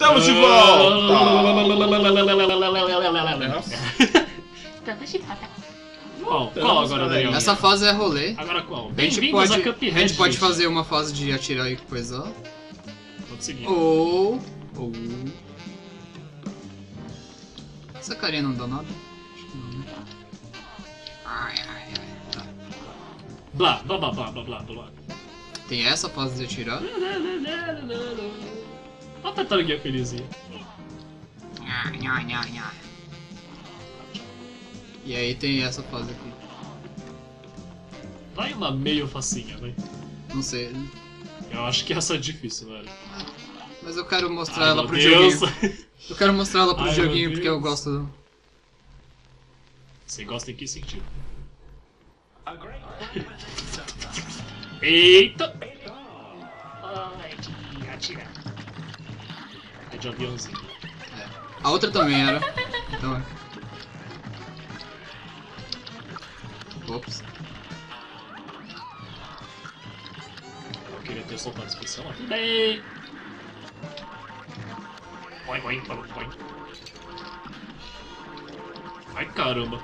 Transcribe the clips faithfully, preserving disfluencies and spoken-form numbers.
Estamos de volta! Qual? Qual agora, Daniel? Essa fase é rolê. Agora qual? A gente Bem-vindos pode, a Cuphead, a gente pode gente. fazer uma fase de atirar e coisar. Pode seguir. Ou... Ou... Essa carinha não dá nada? Acho que não, né? Ai, ai, ai. Tá. Blá, blá, blá, blá, blá, blá, blá. Tem essa fase de atirar. Olha a tartaruguinha felizinha. E aí tem essa fase aqui. Vai uma meio facinha, vai. Não sei. Eu acho que essa é difícil, velho. Mas eu quero mostrar Ai, ela meu pro Deus. joguinho. Eu quero mostrar ela pro Ai, meu joguinho porque eu Deus. gosto. Você gosta em que sentido? Eita! Ai, de atirar. É de aviãozinho. É. A outra também era. Então é. Ops. Eu queria ter soltado a expressão, mas tudo bem. Põe, põe, põe, põe. Ai, caramba.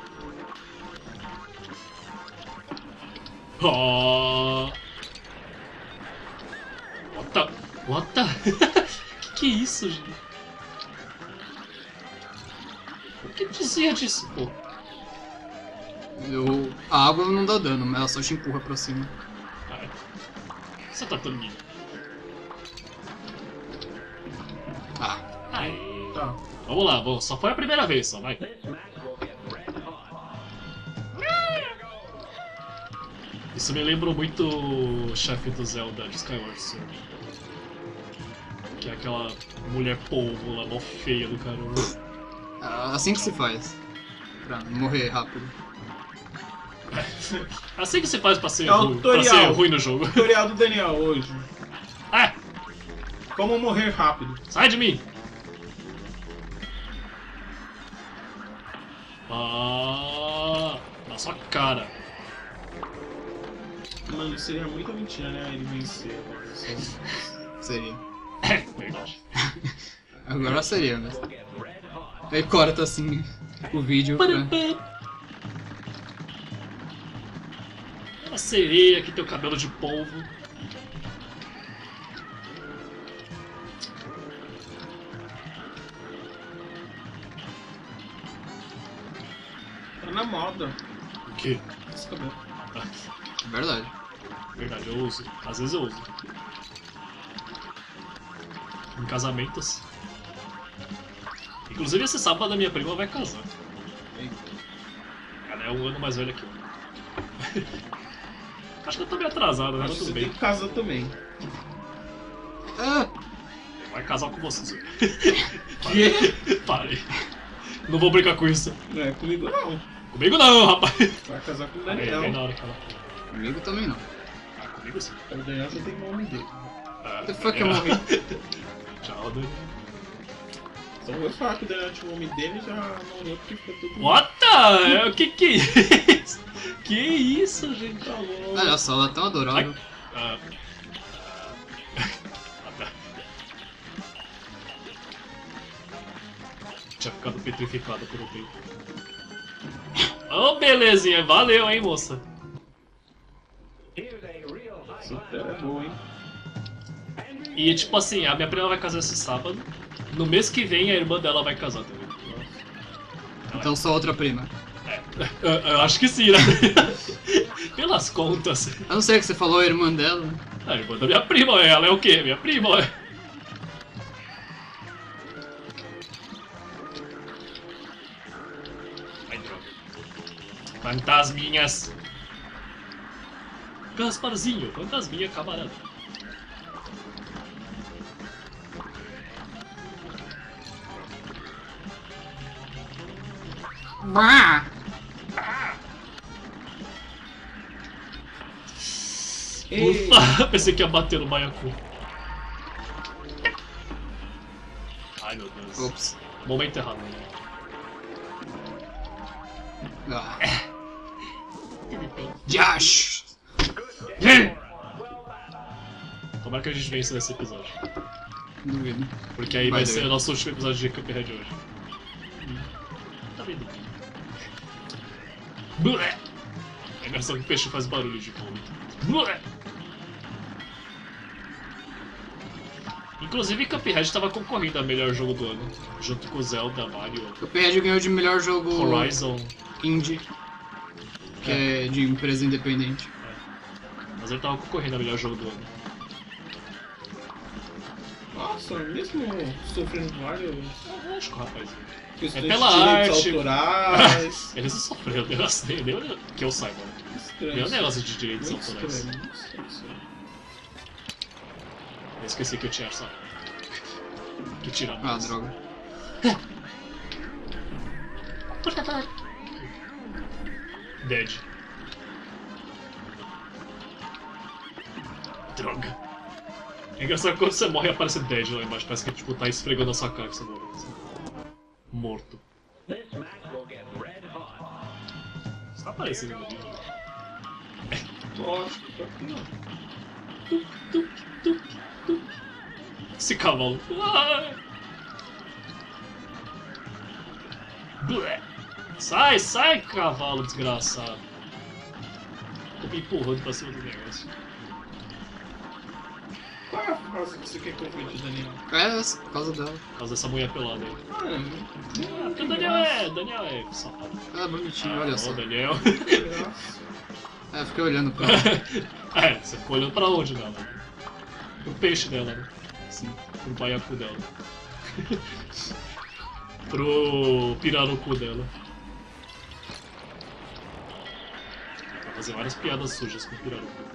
Oh. What the... What the... que que é isso, gente? Por que desvia disso, pô? Eu... A água não dá dano, mas ela só te empurra pra cima. Ai. Essa tartaruguinha. Ah. Ai. Tá. Vamos lá, vamos. Só foi a primeira vez, só, vai. Isso me lembrou muito o chefe do Zelda de Skyward Sword. Que é aquela mulher polvo lá, mó feia do caramba. É assim que se faz. Pra não morrer rápido. Assim que você faz pra ser, É um ruim, pra tutorial. ser ruim no jogo. Tutorial do Daniel hoje. Ah! Como morrer rápido. Sai de mim! Ah! Na sua cara. Mano, seria muita mentira, né? Ele vencer. Mas... Seria. É, verdade. Agora seria, mas... Aí corta assim o vídeo pra... Uma sereia que tem o cabelo de polvo. Tá na moda. O quê? Esse cabelo. Verdade. Verdade, eu uso. Às vezes eu uso. Em casamentos. Inclusive esse sábado a minha prima vai casar. Ela é um ano mais velha que eu. Acho que eu tô meio atrasado, né? Acho Mas que tudo você bem. tem que casar também. Ah! Vai casar com você. Parei. Parei. Não vou brincar com isso. Não é comigo não. Comigo não, rapaz. Vai casar com o Aí, Daniel. bem na hora que ela... Comigo também não. Ah, comigo sim. O Daniel já tem o nome dele. Ah, The fuck é. eu morri? Tchau, Dani. Só vou falar que o Daniel tinha o nome dele e já morreu porque ficou tudo. What the... O que que é isso? Que isso, gente? Tá bom. Olha só, ela é tão adorável. Ah. Tinha ficado petrificado por um tempo. Oh, belezinha. Valeu, hein, moça. Super é boa, hein? E, tipo assim, a minha prima vai casar esse sábado. No mês que vem, a irmã dela vai casar também. Então sou outra prima. Eu, eu acho que sim, né? Pelas contas. Eu não sei o que você falou, a irmã dela. A irmã da minha prima, ela é o quê? Minha prima, é. Ai, droga. Fantasminhas. Gasparzinho, fantasminha, camarada. Ah! Ufa, pensei que ia bater no baiacu. Ai, meu Deus. Ops. Momento errado. Ah. Tudo bem. Duvido. Porque aí Vai vai ser doer. o nosso último episódio de Cuphead hoje. Tá vendo? Blé! É engraçado que o peixe faz barulho de vômito. Blé! Inclusive, Cuphead tava concorrendo a melhor jogo do ano, junto com Zelda, Mario, Cuphead ganhou de melhor jogo Horizon. indie, que é de empresa independente. Mas ele tava concorrendo a melhor jogo do ano. Nossa, mesmo sofrendo vários É lógico, rapaz. questões É pela de direitos arte. autorais. Eles não sofreram negócio nem, nem que eu saiba. Estranho. Nenhum negócio de direitos Muito autorais. estranho, muito estranho isso aí. Eu esqueci que eu tinha essa. Que tirar. Ah, droga. Por favor. Dead. Droga. É engraçado que quando você morre aparece Dead lá embaixo. Parece que tipo, tá esfregando a sua cara que você morreu. Assim. Morto. Você tá aparecendo no vídeo. Lógico, pior que não. Tuc, tuc, tuc, tuc. Esse cavalo. Ah! Blé. Sai, sai, cavalo desgraçado. Tô me empurrando pra cima do negócio. Qual é a frase que você quer que eu veja, Daniel? É essa, por causa dela. Por causa dessa mulher pelada aí. Ah, Ah, porque o Daniel é. Daniel é safado. Ela é bonitinha, Ah, olha não, só. Daniel. graça. É, fiquei olhando pra ela. É, você ficou olhando pra onde dela? Pro peixe dela, né? Assim. Pro baiacu dela. Pro pirarucu dela. Vai fazer várias piadas sujas com o pirarucu.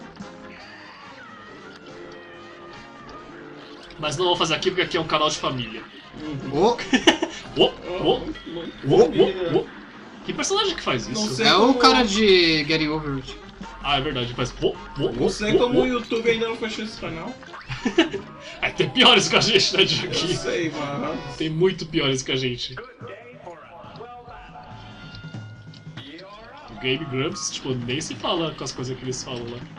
Mas não vou fazer aqui porque aqui é um canal de família. Oh, Ô, Oh, ô, muito, muito ô, família. ô, ô. Que personagem que faz Não isso? sei. é o como- cara de Getting Over It. Ah, é verdade, faz. Ô, ô, Não sei ô, como ô. o YouTube ainda não fechou esse canal. É, tem piores que a gente, né, de Eu aqui. sei, mano. Tem muito piores que a gente. O Game Grumps, tipo, nem se fala com as coisas que eles falam lá.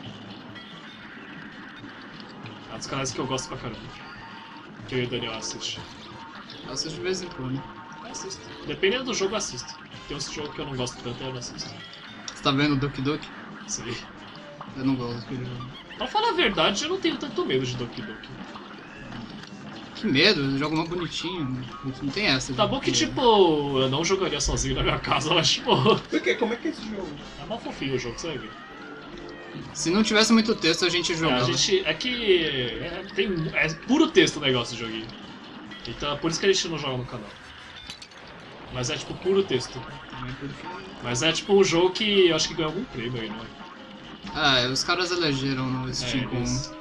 É um dos canais que eu gosto pra caramba. Que eu e o Daniel assiste. Eu assisto de vez em quando. Assisto. Dependendo do jogo, eu assisto. Tem uns jogos que eu não gosto tanto, eu não assisto. Você tá vendo o Doki Doki? Sei. Eu não gosto daquele jogo. Pra falar a verdade, eu não tenho tanto medo de Doki Doki. Que medo, o jogo é mó bonitinho. Não tem essa. Tá de- bom que, tipo, eu não jogaria sozinho na minha casa, mas, tipo, Por quê? Como é que é esse jogo? é mal fofinho o jogo, você vai ver. Se não tivesse muito texto, a gente É, jogava. a gente. É que. É, tem, é puro texto o negócio do joguinho. Então é por isso que a gente não joga no canal. Mas é tipo puro texto. Mas é tipo um jogo que eu acho que ganhou algum prêmio aí, não é? Ah, os caras elegeram no Steam É, com... eles-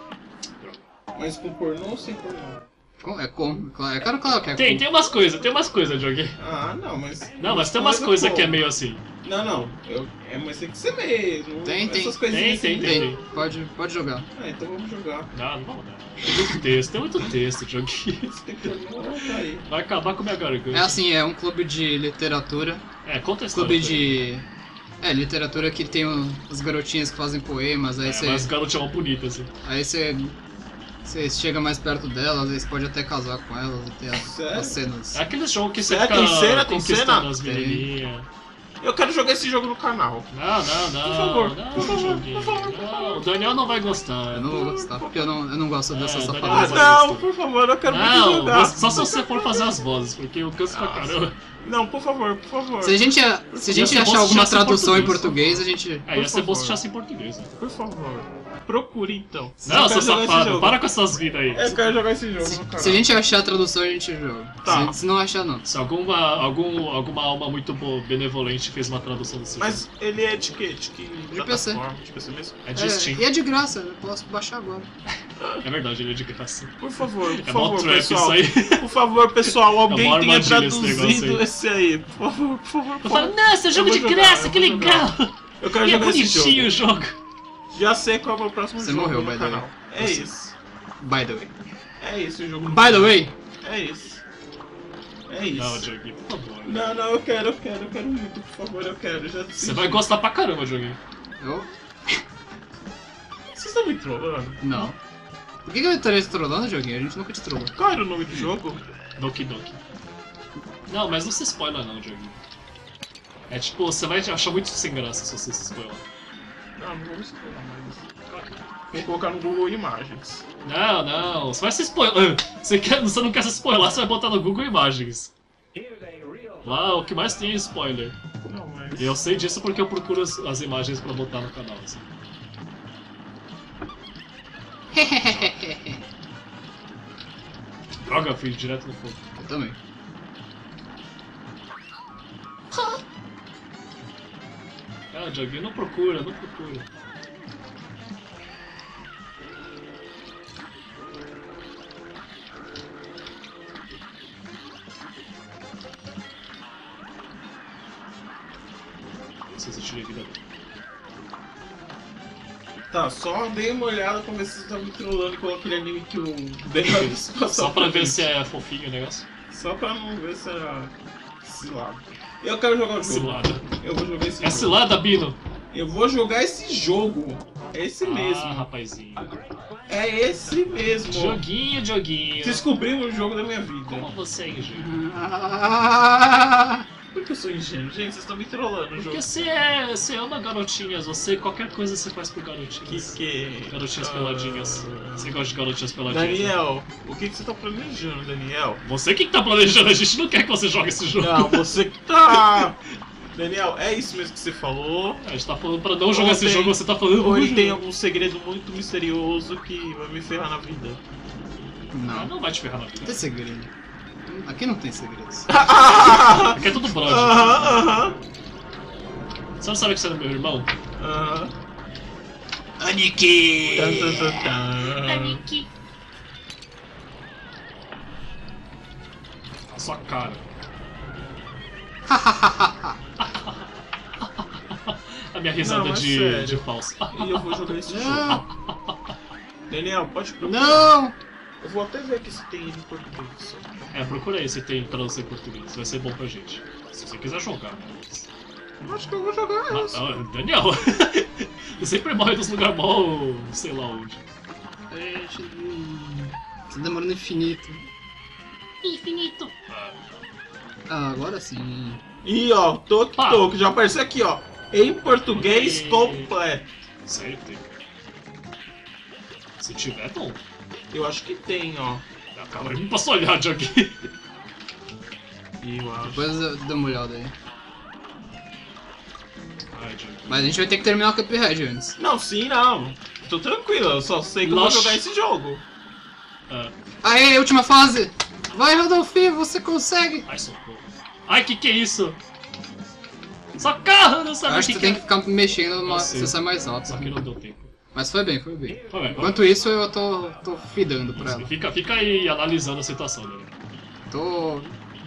Mas com pornô ou sem pornô? com... É com, claro, é claro, claro que é Tem, com. tem umas coisas, tem umas coisas, joguei. Ah, não, mas... Não, mas tem umas coisas que é meio assim. Não, não. Eu... É, mas tem que ser mesmo. Tem, tem. Essas coisinhas Tem, assim. tem, Tem, pode, pode jogar. Ah, então vamos jogar. Não, não vamos dar. Tem muito texto, tem muito texto, joguinho. Se tem pornô, tá aí. Vai acabar com a minha garganta. É assim, é um clube de literatura. É, conta a história. Clube de... É, literatura que tem o- as garotinhas que fazem poemas, aí É, você... mas garotas é uma bonita, assim. Aí você... Você chega mais perto delas, aí você pode até casar com elas e ter as, Sério? as cenas. É aqueles jogos que você Será? fica Tem cena? Tem conquistando cena? as Tem. menininhas. Eu quero jogar esse jogo no canal. Não, não, não. Por favor, não, por favor, joguinho. por favor, por Não, favor. o Daniel não vai gostar. Eu não vou gostar, porque eu não, eu não gosto É, dessa Daniel Ah, safadeza. vai não, gostar. por favor, eu quero muito Não, jogar. mas só se você for fazer as vozes, porque eu canso pra Nossa. caramba. Não, por favor, por favor. Se a gente, se a Ia gente ser bom achar se alguma tivesse em tradução em português. português, a gente... É, ia Por ser bom se favor. tivesse em português. Né? Por favor. Procure então. Não, Eu seu quero jogar esse safado, jogo. para com essas vidas aí. Eu quero jogar esse jogo Se, no canal. se a gente achar a tradução, a gente joga. Tá. Se, se não achar, não. Se alguma, algum, alguma alma muito boa, benevolente fez uma tradução desse jogo. Mas ele é de quê? De que De P C. plataforma? De P C mesmo? É de Steam. É, e é de graça, eu posso baixar agora. É verdade, ele é de graça. Por favor, por É mó favor, trap pessoal. isso aí. Por favor, pessoal, alguém mó tenha armadilha esse negócio traduzido aí. esse aí. Por favor, por favor, por Eu favor. falo, nossa, Eu jogo vou de jogar, graça, eu que vou legal! Eu quero E é jogar esse bonitinho jogo. o jogo. Já sei qual é o próximo Você jogo morreu, no by the way. canal. É Você- isso. By the way. É isso o jogo. no By the canal. way, É isso. É isso. Não, Joguinho, por favor. Não, não, eu quero, eu quero, eu quero muito, por favor, eu quero. Já Você vai gostar pra caramba, Joguinho. eu... Vocês estão me trollando? Não. Por que, que eu estaria te trollando, joguinho? A gente nunca te trollou. Qual era o nome do jogo? Doki Doki. Não, mas não se spoiler não, joguinho. É tipo, você vai achar muito sem graça se você se spoiler. Não, não vamos spoiler mais. Vou colocar no Google Imagens. Não, não, você vai se spoiler. Você, quer, você não quer se spoiler, você vai botar no Google Imagens. Lá, o que mais tem é spoiler. Não, mas... E eu sei disso porque eu procuro as, as imagens pra botar no canal, assim. Droga, fui direto no fogo. Eu também. Ah, joguinho, não procura, não procura. Não sei se eu tirei vida dele. Tá, só dei uma olhada pra ver se você tá me trollando com aquele anime que o Daniel passou. Só pra ver gente. se é fofinho o negócio. Só pra não ver se é cilada. Eu quero jogar o jogo. Cilada. Eu vou jogar esse É jogo. cilada, Bino? Eu vou jogar esse jogo. É esse Ah, mesmo. rapazinho. É esse mesmo. Joguinho, joguinho. Descobri o jogo da minha vida. Como você é ingênuo? Por que eu sou ingênuo? Gente, vocês estão me trollando o jogo. Porque você é. Você ama garotinhas, você. Qualquer coisa você faz por Que garotinhas. que... Garotinhas Ah, peladinhas. Você gosta de garotinhas peladinhas? né? Daniel, o que, que você tá planejando, Daniel? Você que tá planejando, a gente não quer que você jogue esse jogo. Não, você que tá... Daniel, é isso mesmo que você falou? A gente tá falando pra não jogar Ou esse tem- jogo, você tá falando. Ou ele "Vamos tem jogar." algum segredo muito misterioso que vai me ferrar na vida? Ah, Não, não não vai te ferrar na vida. tem segredo. Aqui não tem segredos. Aqui é tudo brother. Aham, aham. Você não sabe que você é meu irmão? Aham. Aniki! Tan, tan, tan, tan. Aniki. A sua cara. A minha risada Não, mas de, sério. de falso. E eu vou jogar esse jogo. Não! Daniel, pode procurar. Não! Eu vou até ver aqui se tem ele em português. Só. É, procura aí se tem tradução em português. Vai ser bom pra gente. Se você quiser jogar, né? Eu acho que eu vou jogar Ah, esse. não, Daniel! Você sempre morre dos lugares mal, sei lá onde. Gente, tá demorando infinito. Infinito. Ah, Ah, agora sim. E ó, Toque Pá. Toque, já apareceu aqui ó. Em português E- completo. sei, tem. Se tiver, bom. Eu acho que tem, ó. Ah, calma aí, não posso olhar de aqui. Eu acho. Depois eu dou uma olhada aí. Ai, Diogo. Mas a gente vai ter que terminar o Cuphead antes. Não, sim, não. Tô tranquilo, eu só sei que eu vou Nossa. jogar esse jogo. Ah, Aê, última fase! Vai, Rodolfinho, você consegue! ai, socorro. Ai, que que é isso? Socorro, não Eu sabe o acho que que tu que tem é. que ficar mexendo, uma... sei. você sai mais alto. Só que não deu tempo. Mas foi bem, foi bem. Vai, vai, Enquanto isso, eu tô, tô fidando pra vai. ela. Fica, fica aí analisando a situação, né? Tô...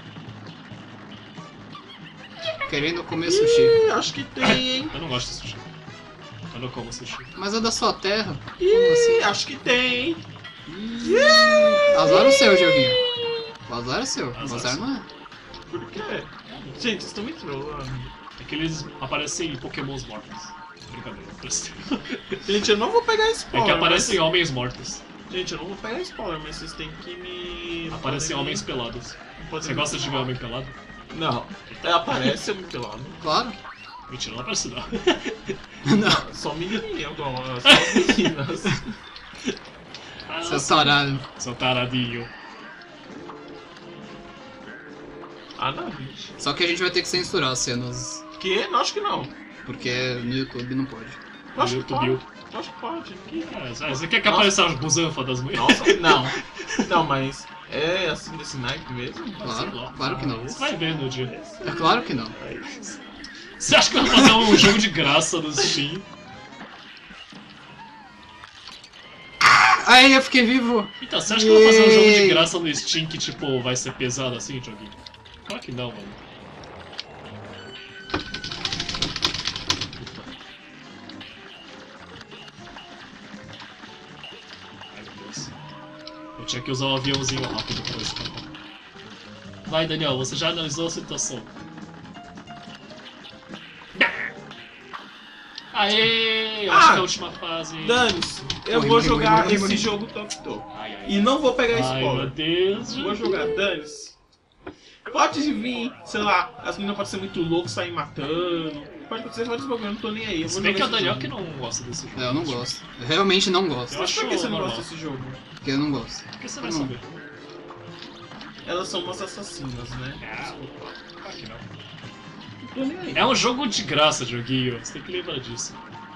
querendo comer sushi. Ih, acho que tem, hein? Eu não gosto de sushi. Eu não como sushi. Mas é da sua terra. Ih, assim? acho que tem, hein? Azar é o seu, joguinho. O azar é seu. O Azar azar seu. não é. Por quê? Gente, vocês estão me trollando. É que eles aparecem em pokémons mortos. Brincadeira, presta. Gente, eu não vou pegar É spoiler. que aparecem mas... homens mortos. Gente, eu não vou pegar spoiler, mas vocês têm que me... não Aparecem podem homens me- pelados. não podem Você me- gosta de ver homem pelado? Não. É, aparece homem pelado. Claro. Mentira, não aparece não. Não. Só menininha, igual só as meninas. Ah, Seu tarado. seu taradinho. Ah, não, gente. Só que a gente vai ter que censurar as cenas. Que? Não, acho que não. Porque no YouTube não pode. Eu acho que YouTube. pode. Eu acho que pode. Que- É, você quer que apareça as busanfas das mulheres? Nossa, não. Não, mas é assim desse naipe mesmo? Claro, claro que não. Você vai ver no dia. É claro que não. É isso. Você acha que vai fazer um jogo de graça no Steam? Aí eu fiquei vivo. Então, você acha que vai fazer um jogo de Yay. graça no Steam que, tipo, vai ser pesado assim, joguinho? Claro que não, mano. Ufa. Ai, meu Deus. Eu tinha que usar um aviãozinho rápido pra escapar. Vai, Daniel, você já analisou a situação. Aê! Eu Ah! acho que é a última fase. Dane-se, eu Morri, vou morri, jogar morri, morri, esse morri. jogo Tok Tok. Ai, ai. E não vou pegar Ai, meu spoiler. Deus. Vou jogar, dane-se. Pode vir, sei lá, as meninas podem ser muito loucas, sair matando. Pode acontecer vários bagulho, eu não tô nem aí. Eu Se vou bem que é jogar o esse Daniel jogo. que não gosta desse jogo. É, eu não gosto. Eu realmente não gosto. Eu Mas por que acho você não normal. gosta desse jogo? Porque eu não gosto. Por que você vai Não. saber? Elas são umas assassinas, né? Não. Claro que não. Não tô nem aí. É um jogo de graça, joguinho. Você tem que lembrar disso.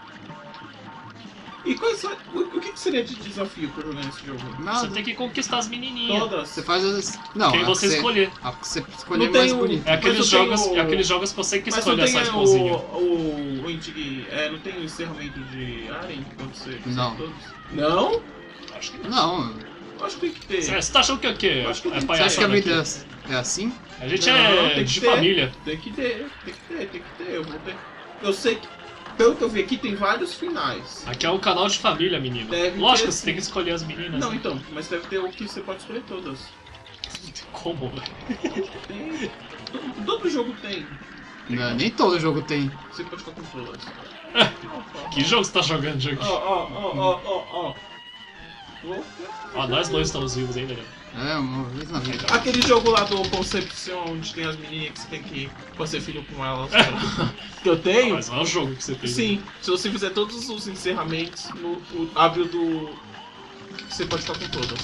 E quais são- o, o que que seria de desafio pra jogar esse jogo? Nada. Você tem que conquistar as menininhas. Todas? Você faz as. Não, Quem a você que escolher. A que você escolher Não tem mais o- bonita. É aqueles Mas eu tenho jogos, o- é aqueles jogos que você que Mas não escolhe tem essa o, esposinha. o, o indi- é, não tem o encerramento de Aren quando você Não. todos? Não? Acho que não. Não, Acho que tem que ter. Você você tá achando que é o quê? Acho que É tem- você palhaçada acha que a vida aqui. é assim? A gente Não, é tem que de ter. família. Tem que ter, tem que ter, tem que ter. Eu vou ter. Eu sei que, pelo que eu vi aqui, tem vários finais. Aqui é um canal de família, menino. Deve Lógico, ter, você sim. tem que escolher as meninas. Não, então, mas deve ter o que você pode escolher todas. Como, velho? Tem. Todo jogo tem. Não, nem todo jogo tem. Você pode ficar com todas. Que jogo você tá jogando, jogo? Ó, ó, ó, ó, ó, ó. Vou- Ó, nós dois estamos vivos ainda, né? É, uma vez na vida. Aquele jogo lá do Conception, onde tem as meninas que você tem que fazer filho com elas. Que eu tenho? Mas não é o jogo que você tem. Sim, se você fizer todos os encerramentos, no, o, abre o do. Você pode ficar com todas.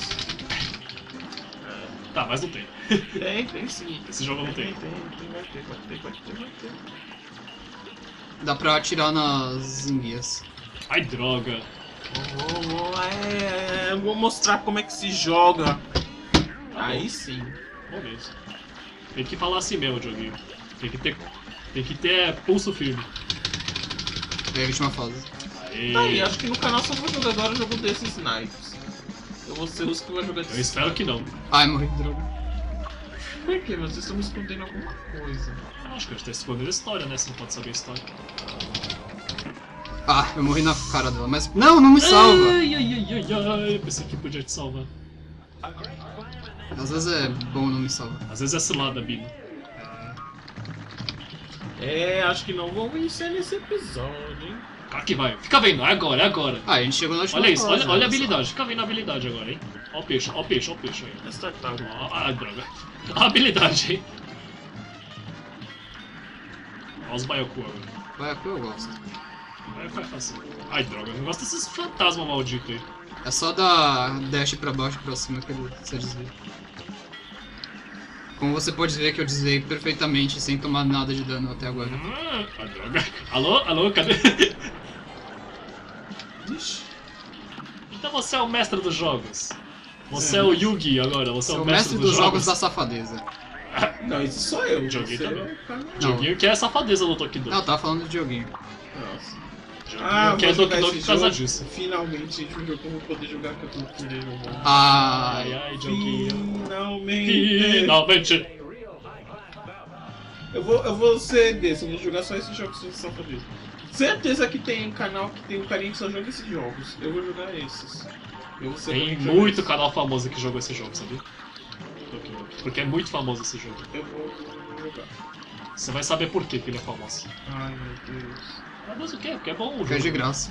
Tá, mas não tem. Tem, tem sim. Esse jogo não Tem, tem. tem, tem, vai ter, vai ter, vai ter, vai ter. Dá pra atirar nas enguias. Ai, droga. Vou, vou, é, eu vou mostrar como é que se joga. Aí sim. Bom mesmo. Tem que falar assim mesmo, joguinho. Tem que ter. Tem que ter pulso firme. É a última fase. Aê. Tá aí, acho que no canal só vou jogar agora o jogo desses snipes. Eu vou ser os que vai jogar Eu desses. espero que não. Ai, morri de droga. Por quê? Vocês estão me escondendo alguma coisa. Eu acho que a gente tá escondendo a história, né? Você não pode saber a história. Ah, eu morri na cara dela, mas. Não, não me salva! Ai, ai, ai, ai, ai. Eu pensei que podia te salvar. Às vezes é bom não me salvar. Às vezes é cilada, Bino. É, acho que não vou vencer nesse episódio, hein? Claro que vai. Fica vendo, é agora, é agora. Ah, a gente chegou na última Olha isso, fase. olha, olha a né? habilidade. Fica vendo a habilidade agora, hein? Ó o peixe, ó o peixe, ó o peixe aí. Essa tartaruga. Ó, ah, droga. A habilidade, hein? Olha os Baiacu agora. Vai, aqui eu gosto. Baiacu é fácil. Ai, droga, eu não gosto desses fantasmas malditos aí. É só dar dash pra baixo e pra cima que ele- você desvia. Como você pode ver que eu desviei perfeitamente sem tomar nada de dano até agora. Ah, ah, droga. Alô, alô, cadê? Ixi. Então você é o mestre dos jogos. Você é o Yugi agora, você é Sou o o mestre dos jogos da da safadeza. Não, esse sou eu. Joguei Você também. é o cara- Não. Joguinho que é a safadeza do Tokido. Não, eu tava falando de joguinho. Nossa. Joguinho Ah, que é vou jogar Tokido esse por causa jogo. disso. Finalmente, gente, um jogo que eu vou poder jogar que eu tô querendo jogar. Ai, Ai, ai, Joguinho. Finalmente. Finalmente. Eu vou, eu vou ser desse, eu vou jogar só esses jogos de safadeza. Certeza que tem um canal que tem um carinha que só joga esses jogos. Eu vou jogar esses. Eu vou ser Tem jogar muito esses. canal famoso que jogou esse jogo, sabia? Tokido. Porque é muito famoso esse jogo. Eu vou jogar. Você vai saber por que que ele é famoso. Ai meu Deus. Ah, mas o quê? Porque é bom o porque é jogo. de graça.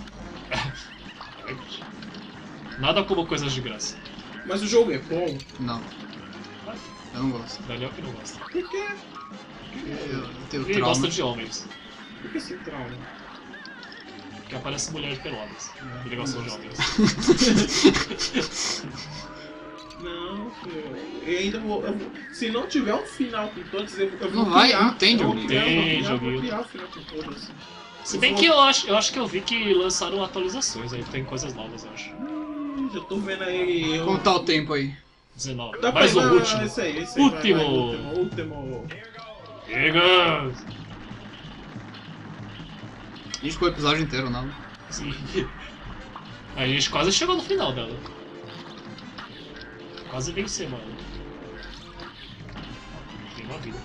Nada como coisas de graça. Mas o jogo é bom? Não. Eu não gosto. Daniel que não gosta. Por quê? Eu tenho Ele trauma. gosta de homens. Por que esse trauma? Porque aparece mulher de pelotas. Ele gosta de homens. Não, filho. Eu ainda vou, eu vou. Se não tiver um final com todos, eu, eu vou Não vai, criar. não tem eu vou joguinho. criar, eu vou Tem criar, eu vou joguinho. criar o final com todas. Se bem que eu acho, eu acho que eu vi que lançaram atualizações aí, tem coisas novas, eu acho. Hum, já tô vendo aí. Eu... Como tá o tempo aí? dezenove. Dá pra Mais ir, o vai, último. vai, Esse aí, esse aí, vai, Último. vai, último. Último. Chega! A gente ficou o episódio inteiro, não. Sim. A gente quase chegou no final dela. Quase vencer, mano. Tem uma vida.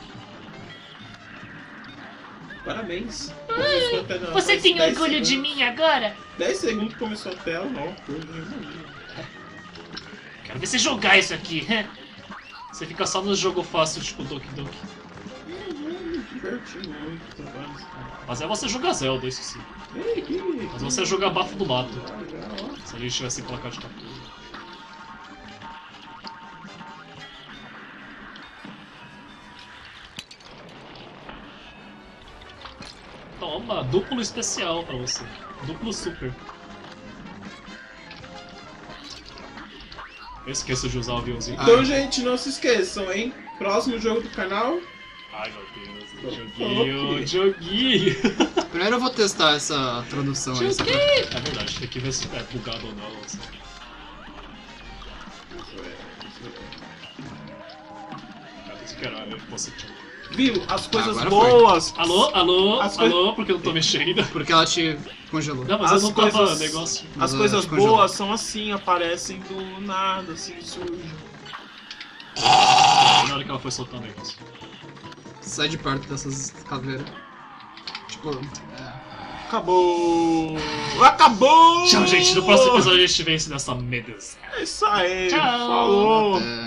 Parabéns. Começou até na- Você faz tem dez orgulho de segundos. mim agora? dez segundos que começou a tela, não. Quero ver você jogar isso aqui. Você fica só no jogo fácil, tipo Doki Doki. diverti muito, trabalho. Mas é você jogar Zelda, isso sim. Ei, que... Mas você é jogar Bafo do Mato. Legal, ó. Se a gente tivesse placar de captura. Toma, duplo especial pra você. Duplo super. Eu esqueço de usar o aviãozinho. Então, Ah. gente, não se esqueçam, hein? Próximo jogo do canal. Ai meu Deus, Ok. joguinho, joguinho. Primeiro eu vou testar essa tradução aí. só pra- É verdade, tem que ver se é bugado ou não. Assim. Cara, isso que era eu posso te... Viu? As coisas Agora boas. Alô, alô, As alô, porque eu não tô mexendo. Porque ela te congelou. Não, mas As eu não tava coisas- negócio. As Ah, coisas congelou. boas são assim, aparecem do nada, assim, surgem. Na hora que ela foi soltar o negócio. Sai de perto dessas caveiras. Tipo, é. Acabou! Acabou! Tchau, gente. No próximo episódio a gente vence nessa medusa. É isso aí. Tchau. Falou! é...